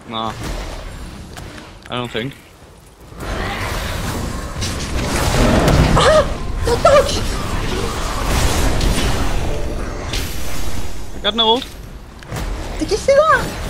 Nah. I don't think. The dodge! I got an ult. Did you see that?